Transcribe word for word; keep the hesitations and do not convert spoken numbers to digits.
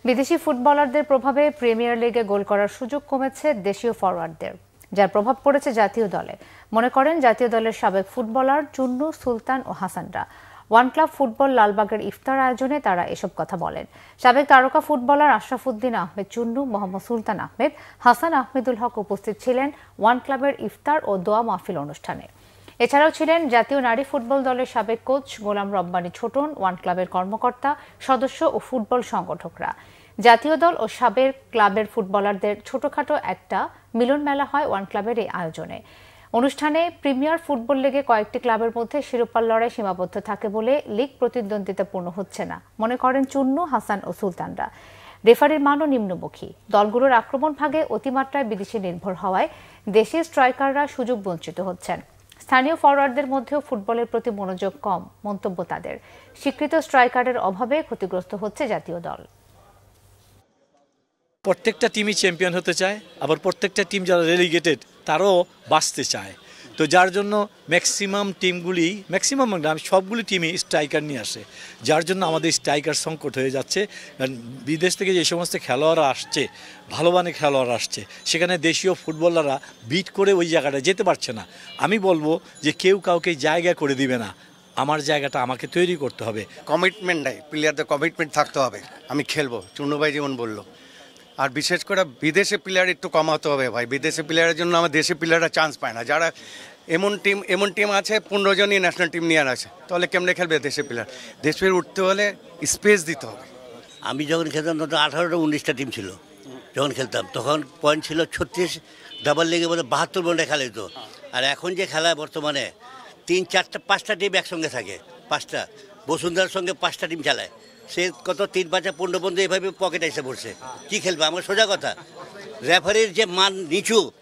বিদেশি ফুটবলারদের প্রভাবে প্রিমিয়ার লিগে গোল করার সুযোগ কমেছে দেশীয় ফরওয়ার্ডদের, যার প্রভাব পড়েছে জাতীয় দলে। মনে করেন জাতীয় দলের সাবেক ফুটবলার চুন্নু, সুলতান ও হাসানরা। ওয়ান ক্লাব ফুটবল লালবাগের ইফতার আয়োজনে তারা এসব কথা বলেন। সাবেক তারকা ফুটবলার আশরাফুদ্দিন আহমেদ চুন্নু, মোহাম্মদ সুলতান আহমেদ, হাসান আহমেদুল হক উপস্থিত ছিলেন ওয়ান ক্লাবের ইফতার ও দোয়া মাহফিল অনুষ্ঠানে। এছাড়াও ছিলেন জাতীয় নারী ফুটবল দলের সাবেক কোচ গোলাম রব্বানী ছোটন, ওয়ান ক্লাবের কর্মকর্তা, সদস্য ও ফুটবল সংগঠকরা। জাতীয় দল ও সাবেক ক্লাবের ফুটবলারদের ছোটখাটো একটা মিলন মেলা হয় ওয়ান ক্লাবের এই আয়োজনে। অনুষ্ঠানে প্রিমিয়ার ফুটবল লিগে কয়েকটি ক্লাবের মধ্যে শিরোপার লড়াই সীমাবদ্ধ থাকে বলে লিগ প্রতিদ্বন্দ্বিতাপূর্ণ হচ্ছে না, মনে করেন চুন্নু, হাসান ও সুলতানরা। রেফারির মানও নিম্নমুখী। দলগুলোর আক্রমণ ভাগে অতিমাত্রায় বিদেশি নির্ভর হওয়ায় দেশি স্ট্রাইকাররা সুযোগ বঞ্চিত হচ্ছেন। স্থানীয় ফরওয়ার্ডদের মধ্যেও ফুটবলের প্রতি মনোযোগ কম, মন্তব্য তাদের। স্বীকৃত স্ট্রাইকারের অভাবে ক্ষতিগ্রস্ত হচ্ছে জাতীয় দল। প্রত্যেকটা টিমই চ্যাম্পিয়ন হতে চায়, আবার প্রত্যেকটা টিম যারা রেলিগেটেড তারাও বাঁচতে চায়। তো যার জন্য ম্যাক্সিমাম টিমগুলি ম্যাক্সিমাম সবগুলি টিমই স্ট্রাইকার নিয়ে আসে, যার জন্য আমাদের স্ট্রাইকার সংকট হয়ে যাচ্ছে। কারণ বিদেশ থেকে যে সমস্ত খেলোয়াড়রা আসছে, ভালো মানের খেলোয়াড় আসছে, সেখানে দেশীয় ফুটবলাররা বিট করে ওই জায়গাটা যেতে পারছে না। আমি বলবো যে কেউ কাউকে জায়গা করে দিবে না, আমার জায়গাটা আমাকে তৈরি করতে হবে। কমিটমেন্ট নাই, প্লেয়ারদের কমিটমেন্ট থাকতে হবে। আমি খেলবো, চুন্নু ভাই যেমন বললো। আর বিশেষ করে বিদেশি প্লেয়ার একটু কমাতে হবে ভাই। বিদেশি প্লেয়ারের জন্য আমার দেশি প্লেয়াররা চান্স পায় না। যারা এমন টিম এমন টিম আছে পনেরো জনই ন্যাশনাল টিম নিয়ে আছে, তাহলে কেমনে খেলবে দেশি প্লেয়ার? দেশের উঠতে হলে স্পেস দিতে হবে। আমি যখন খেলতাম তখন আঠারোটা উনিশটা টিম ছিল। যখন খেলতাম তখন পয়েন্ট ছিল ছত্রিশ, ডাবল লিগে বলে বাহাত্তর পয়েন্টে খেলা হতো। আর এখন যে খেলা বর্তমানে তিন চারটা পাঁচটা টিম একসঙ্গে থাকে, পাঁচটা বসুন্ধরার সঙ্গে পাঁচটা টিম খেলায়। সে কত তিন পাঁচটা পনেরো বন্ধু এভাবে পকেটে এসে পড়ছে, কি খেলবে? আমার সোজা কথা, রেফারির যে মান নিচু,